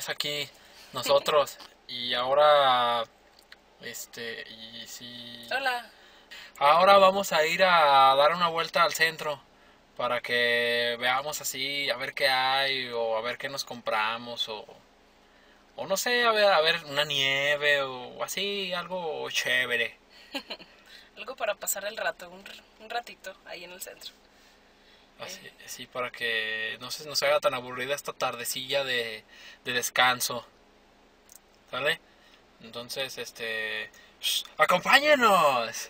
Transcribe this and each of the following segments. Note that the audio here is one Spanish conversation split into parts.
vez aquí nosotros. Y ahora, y si... Hola. Ahora vamos a ir a dar una vuelta al centro para que veamos así, a ver qué hay o a ver qué nos compramos o no sé, a ver una nieve o así, algo chévere. Algo para pasar el rato, un ratito ahí en el centro. Así para que no se nos haga tan aburrida esta tardecilla de descanso. ¿Sale? Entonces, ¡acompáñenos!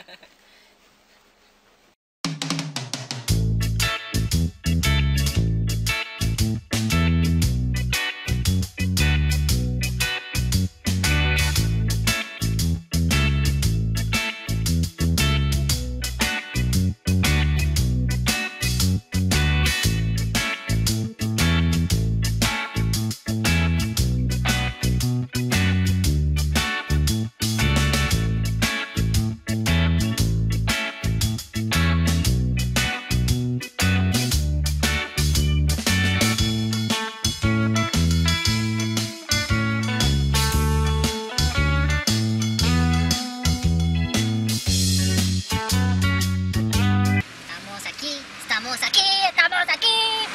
Estamos aquí.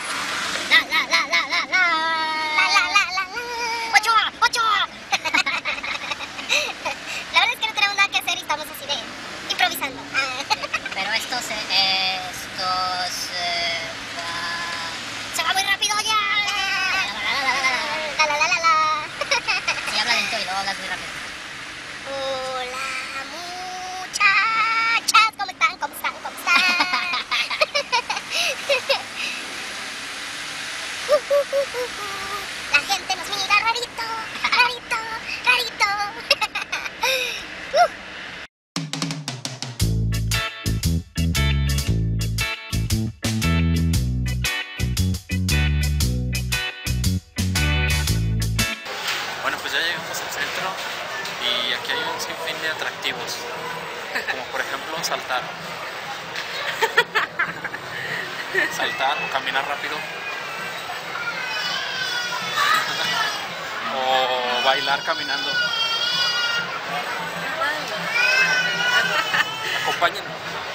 Ochoa. La verdad es que no tenemos nada que hacer y estamos así de improvisando. Pero esto se va muy rápido ya. Si habla lento y luego hablas muy rápido. Hola muchachas, ¿cómo están? La gente nos mira rarito. Bueno, pues ya llegamos al centro y aquí hay un sinfín de atractivos, como por ejemplo saltar o caminar rápido o bailar caminando. Acompáñenme.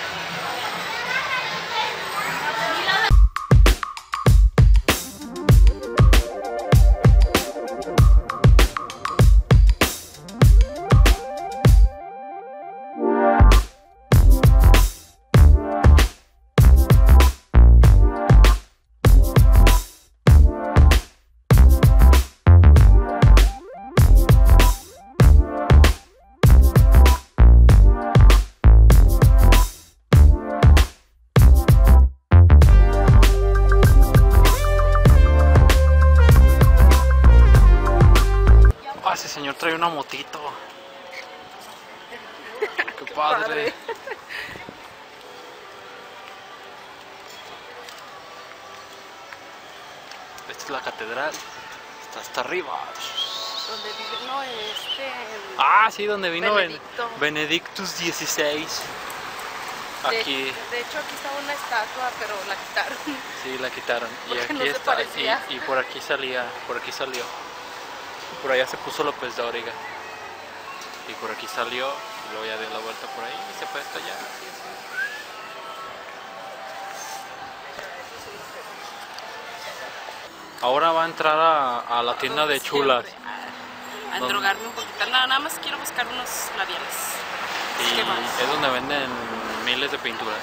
Ese señor trae una motito. Qué padre. Esta es la catedral. Está hasta arriba. Donde vive, no, Sí, donde vino Benedictus XVI. Aquí. De hecho, aquí estaba una estatua, pero la quitaron. Sí, la quitaron. Y Porque aquí no se está. parecía. Y por aquí salió. Por allá se puso López de Origa. Y por aquí salió. Y luego ya dio la vuelta por ahí y se fue hasta allá. Ahora va a entrar a la tienda de chulas. A endrogarme un poquito. Nada más quiero buscar unos labiales. Y es donde venden miles de pinturas.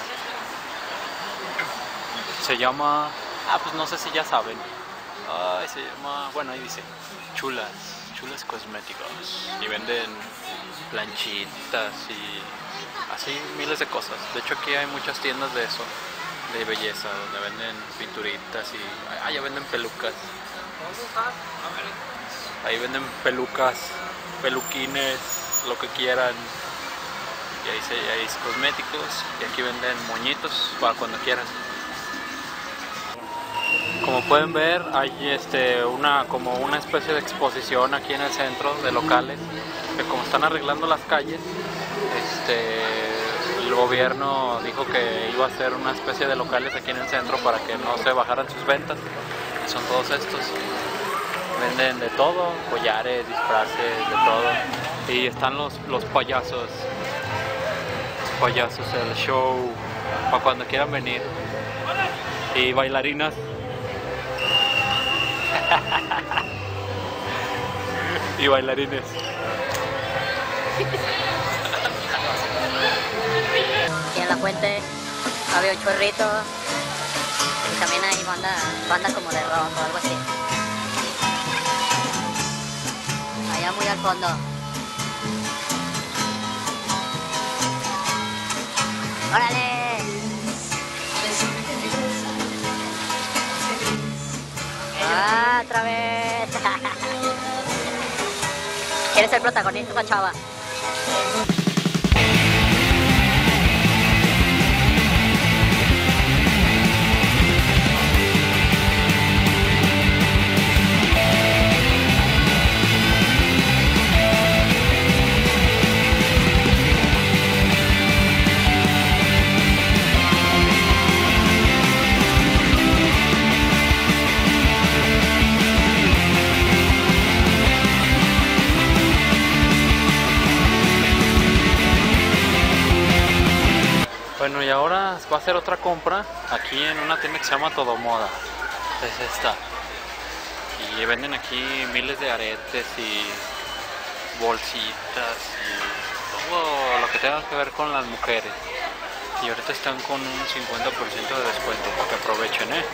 Se llama... pues no sé si ya saben. Se llama... Bueno, ahí dice Chulas Cosméticos. Y venden planchitas y así miles de cosas. De hecho aquí hay muchas tiendas de eso, de belleza, donde venden pinturitas y... ya venden pelucas. Ahí venden pelucas, peluquines, lo que quieran. Y ahí es cosméticos. Y aquí venden moñitos para cuando quieran. Como pueden ver, hay como una especie de exposición aquí en el centro de locales, que como están arreglando las calles, el gobierno dijo que iba a hacer una especie de locales aquí en el centro para que no se bajaran sus ventas, que son todos estos. Venden de todo, collares, disfraces, de todo. Y están los payasos. Payasos, el show, para cuando quieran venir. Y bailarinas. Y bailarines. Aquí en la fuente había un chorrito y también hay banda como de rock o algo así. Allá muy al fondo. ¡Órale! ¡Ah, otra vez! ¿Quieres ser protagonista esa chava? Bueno, y ahora va a hacer otra compra aquí en una tienda que se llama Todo Moda. Es esta. Y venden aquí miles de aretes y bolsitas y todo lo que tenga que ver con las mujeres. Y ahorita están con un 50% de descuento para que aprovechen, ¿eh?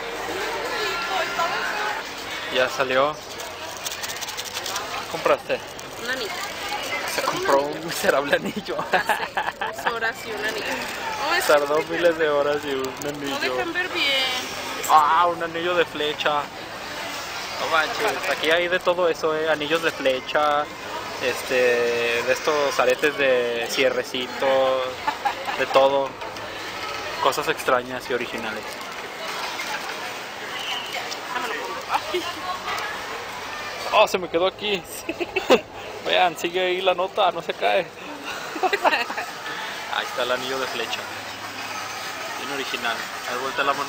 Ya salió. ¿Qué compraste? Un anillo. Se compró un miserable anillo. 2 horas y un anillo. No, es Tardó que miles de horas y un no anillo. dejan ver bien. Ah, un anillo de flecha. No manches, aquí hay de todo eso, anillos de flecha, de estos aretes de cierrecito, de todo. Cosas extrañas y originales. Oh, se me quedó aquí. Vean, sigue ahí la nota, no se cae. Ahí está el anillo de flecha. Bien original. A ver, vuelta la mano.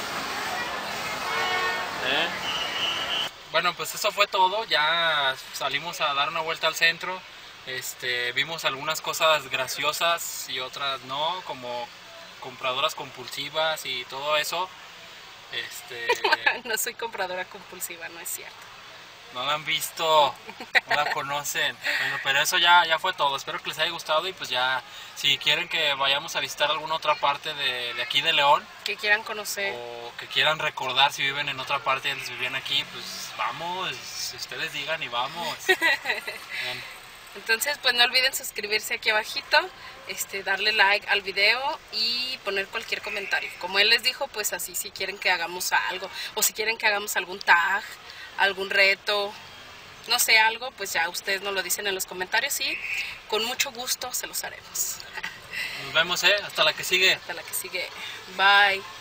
Bueno, pues eso fue todo. Ya salimos a dar una vuelta al centro. Vimos algunas cosas graciosas y otras no, como compradoras compulsivas y todo eso. No soy compradora compulsiva, no es cierto. No la han visto, no la conocen. Bueno, pero eso ya fue todo. Espero que les haya gustado y pues ya, si quieren que vayamos a visitar alguna otra parte de aquí de León, Que quieran conocer. o que quieran recordar si viven en otra parte y antes vivían aquí, pues vamos, si ustedes digan y vamos. Bien. Entonces, pues no olviden suscribirse aquí abajito, darle like al video y poner cualquier comentario. Como él les dijo, pues así si quieren que hagamos algo, o si quieren que hagamos algún tag, algún reto, no sé, algo, pues ya ustedes nos lo dicen en los comentarios y con mucho gusto se los haremos. Nos vemos, hasta la que sigue. Hasta la que sigue. Bye.